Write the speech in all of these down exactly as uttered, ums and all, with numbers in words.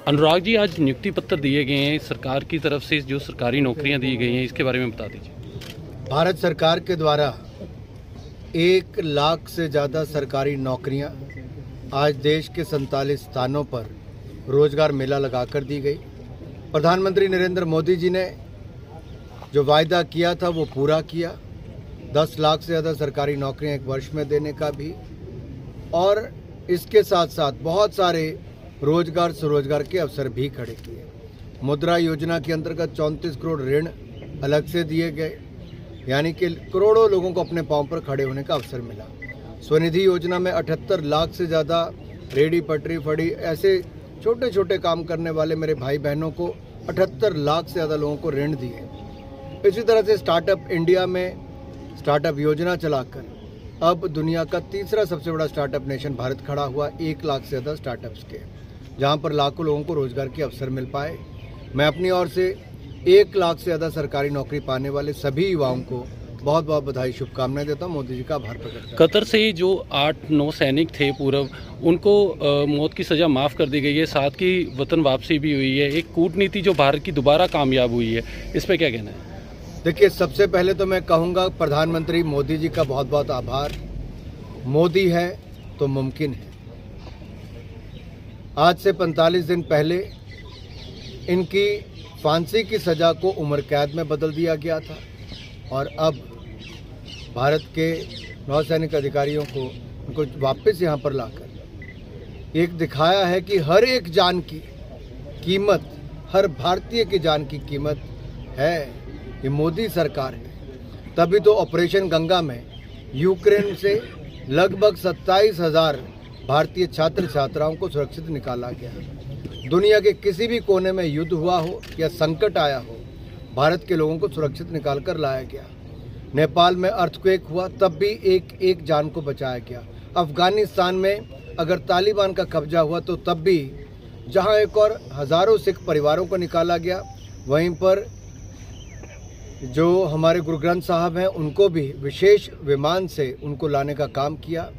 अनुराग जी, आज नियुक्ति पत्र दिए गए हैं सरकार की तरफ से, जो सरकारी नौकरियां दी गई हैं, इसके बारे में बता दीजिए। भारत सरकार के द्वारा एक लाख से ज़्यादा सरकारी नौकरियां आज देश के सैंतालीस स्थानों पर रोजगार मेला लगाकर दी गई। प्रधानमंत्री नरेंद्र मोदी जी ने जो वायदा किया था वो पूरा किया। दस लाख से ज़्यादा सरकारी नौकरियां एक वर्ष में देने का भी, और इसके साथ साथ बहुत सारे रोजगार स्वरोजगार के अवसर भी खड़े किए। मुद्रा योजना के अंतर्गत चौंतीस करोड़ ऋण अलग से दिए गए, यानी कि करोड़ों लोगों को अपने पांव पर खड़े होने का अवसर मिला। स्वनिधि योजना में अठहत्तर लाख से ज़्यादा रेडी पटरी फड़ी ऐसे छोटे छोटे काम करने वाले मेरे भाई बहनों को अठहत्तर लाख से ज़्यादा लोगों को ऋण दिए। इसी तरह से स्टार्टअप इंडिया में स्टार्टअप योजना चलाकर अब दुनिया का तीसरा सबसे बड़ा स्टार्टअप नेशन भारत खड़ा हुआ, एक लाख से ज़्यादा स्टार्टअप्स के, जहां पर लाखों लोगों को रोजगार के अवसर मिल पाए। मैं अपनी ओर से एक लाख से ज़्यादा सरकारी नौकरी पाने वाले सभी युवाओं को बहुत बहुत बधाई, शुभकामनाएं देता हूं। मोदी जी का आभार प्रकट करता हूं। कतर से जो आठ नौ सैनिक थे पूर्व, उनको आ, मौत की सज़ा माफ़ कर दी गई है, साथ की वतन वापसी भी हुई है। एक कूटनीति जो भारत की दोबारा कामयाब हुई है, इस पर क्या कहना है? देखिए, सबसे पहले तो मैं कहूँगा प्रधानमंत्री मोदी जी का बहुत बहुत आभार। मोदी है तो मुमकिन है। आज से पैंतालीस दिन पहले इनकी फांसी की सज़ा को उम्र कैद में बदल दिया गया था, और अब भारत के नौसैनिक अधिकारियों को उनको वापस यहाँ पर लाकर एक दिखाया है कि हर एक जान की कीमत, हर भारतीय की जान की कीमत है। ये मोदी सरकार है। तभी तो ऑपरेशन गंगा में यूक्रेन से लगभग सत्ताईस हजार भारतीय छात्र छात्राओं को सुरक्षित निकाला गया। दुनिया के किसी भी कोने में युद्ध हुआ हो या संकट आया हो, भारत के लोगों को सुरक्षित निकाल कर लाया गया। नेपाल में अर्थक्वेक हुआ, तब भी एक एक जान को बचाया गया। अफगानिस्तान में अगर तालिबान का कब्जा हुआ तो तब भी जहां एक और हज़ारों सिख परिवारों को निकाला गया, वहीं पर जो हमारे गुरु ग्रंथ साहब हैं उनको भी विशेष विमान से उनको लाने का काम किया।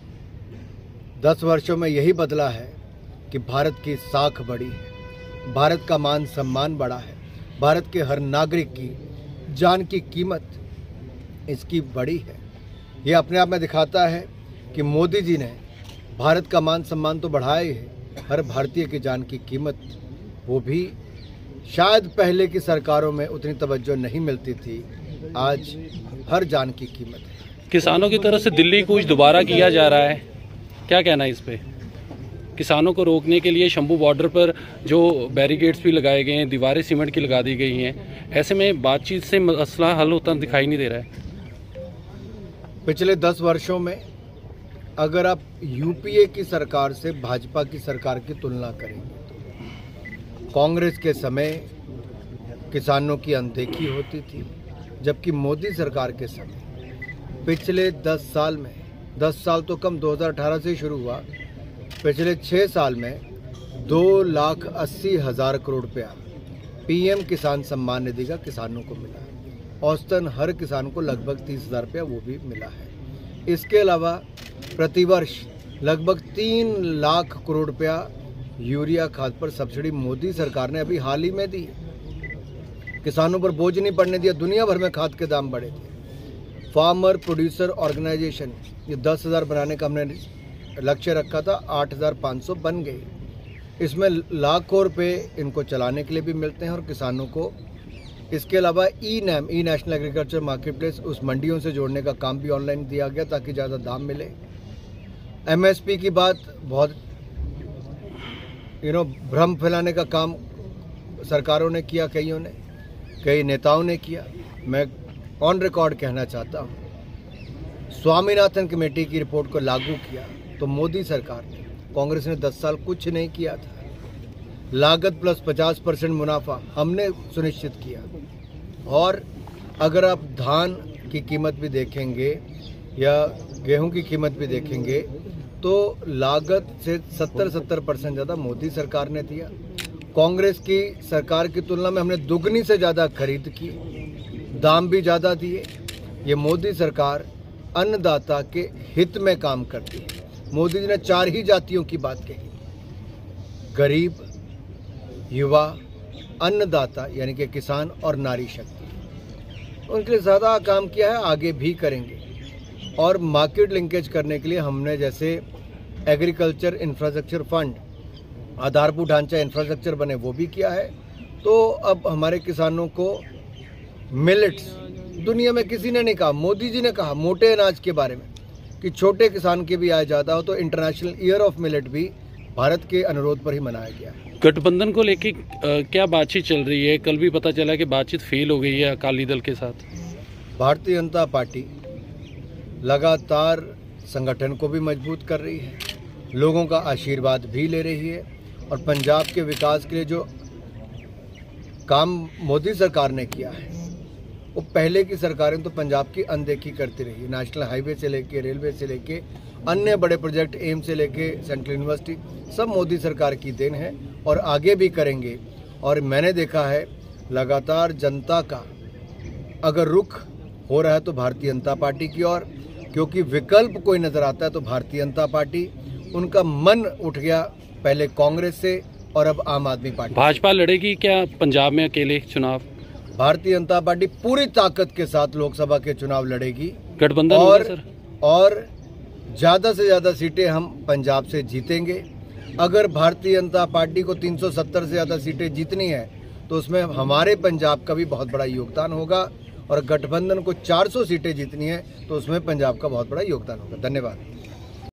दस वर्षों में यही बदला है कि भारत की साख बढ़ी है, भारत का मान सम्मान बढ़ा है, भारत के हर नागरिक की जान की कीमत इसकी बढ़ी है। ये अपने आप में दिखाता है कि मोदी जी ने भारत का मान सम्मान तो बढ़ाया ही है, हर भारतीय की जान की कीमत, वो भी शायद पहले की सरकारों में उतनी तवज्जो नहीं मिलती थी, आज हर जान की कीमत है। किसानों की तरफ से दिल्ली कूच दोबारा किया जा रहा है, क्या कहना है इस पे? किसानों को रोकने के लिए शंभू बॉर्डर पर जो बैरिकेड्स भी लगाए गए हैं, दीवारें सीमेंट की लगा दी गई हैं, ऐसे में बातचीत से मसला हल होता दिखाई नहीं दे रहा है। पिछले दस वर्षों में अगर आप यूपीए की सरकार से भाजपा की सरकार की तुलना करेंगे तो कांग्रेस के समय किसानों की अनदेखी होती थी, जबकि मोदी सरकार के समय पिछले दस साल में, दस साल तो कम, दो हज़ार अठारह से शुरू हुआ, पिछले छः साल में दो लाख अस्सी हज़ार करोड़ रुपया पीएम किसान सम्मान निधि का किसानों को मिला है। औसतन हर किसान को लगभग तीस हज़ार रुपया वो भी मिला है। इसके अलावा प्रतिवर्ष लगभग तीन लाख करोड़ रुपया यूरिया खाद पर सब्सिडी मोदी सरकार ने अभी हाल ही में दी। किसानों पर बोझ नहीं पड़ने दिया। दुनिया भर में खाद के दाम बढ़े थे। फार्मर प्रोड्यूसर ऑर्गेनाइजेशन ये दस हज़ार बनाने का हमने लक्ष्य रखा था, आठ हज़ार पाँच सौ बन गए। इसमें लाखों रुपए इनको चलाने के लिए भी मिलते हैं और किसानों को। इसके अलावा e NAM e national agriculture market place, उस मंडियों से जोड़ने का काम भी ऑनलाइन दिया गया ताकि ज़्यादा दाम मिले। एमएसपी की बात बहुत यू नो भ्रम फैलाने का काम सरकारों ने किया, कईयों ने, कई नेताओं ने किया। मैं ऑन रिकॉर्ड कहना चाहता हूँ, स्वामीनाथन कमेटी की रिपोर्ट को लागू किया तो मोदी सरकार ने, कांग्रेस ने दस साल कुछ नहीं किया था। लागत प्लस पचास परसेंट मुनाफा हमने सुनिश्चित किया। और अगर आप धान की कीमत भी देखेंगे या गेहूं की कीमत भी देखेंगे तो लागत से सत्तर सत्तर परसेंट ज़्यादा मोदी सरकार ने दिया। कांग्रेस की सरकार की तुलना में हमने दुगनी से ज़्यादा खरीद की, दाम भी ज़्यादा दिए। ये मोदी सरकार अन्नदाता के हित में काम करती है। मोदी जी ने चार ही जातियों की बात कही, गरीब, युवा, अन्नदाता यानी कि किसान और नारी शक्ति, उनके लिए ज़्यादा काम किया है, आगे भी करेंगे। और मार्केट लिंकेज करने के लिए हमने जैसे एग्रीकल्चर इंफ्रास्ट्रक्चर फंड, आधारभूत ढांचा इंफ्रास्ट्रक्चर बने, वो भी किया है। तो अब हमारे किसानों को मिलेट्स, दुनिया में किसी ने नहीं कहा, मोदी जी ने कहा मोटे अनाज के बारे में कि छोटे किसान के भी आय ज़्यादा हो, तो इंटरनेशनल ईयर ऑफ मिलेट भी भारत के अनुरोध पर ही मनाया गया है। गठबंधन को लेके क्या बातचीत चल रही है? कल भी पता चला कि बातचीत फेल हो गई है अकाली दल के साथ। भारतीय जनता पार्टी लगातार संगठन को भी मजबूत कर रही है, लोगों का आशीर्वाद भी ले रही है, और पंजाब के विकास के लिए जो काम मोदी सरकार ने किया है, वो पहले की सरकारें तो पंजाब की अनदेखी करती रही। नेशनल हाईवे से लेके, रेलवे से लेके, अन्य बड़े प्रोजेक्ट, एम्स से लेके सेंट्रल यूनिवर्सिटी, सब मोदी सरकार की देन है और आगे भी करेंगे। और मैंने देखा है लगातार जनता का अगर रुख हो रहा है तो भारतीय जनता पार्टी की ओर, क्योंकि विकल्प कोई नजर आता है तो भारतीय जनता पार्टी, उनका मन उठ गया पहले कांग्रेस से और अब आम आदमी पार्टी। भाजपा लड़ेगी क्या पंजाब में अकेले चुनाव? भारतीय जनता पार्टी पूरी ताकत के साथ लोकसभा के चुनाव लड़ेगी। गठबंधन और होगा सर? और ज़्यादा से ज़्यादा सीटें हम पंजाब से जीतेंगे। अगर भारतीय जनता पार्टी को तीन सौ सत्तर से ज़्यादा सीटें जीतनी है तो उसमें हमारे पंजाब का भी बहुत बड़ा योगदान होगा, और गठबंधन को चार सौ सीटें जीतनी है तो उसमें पंजाब का बहुत बड़ा योगदान होगा। धन्यवाद।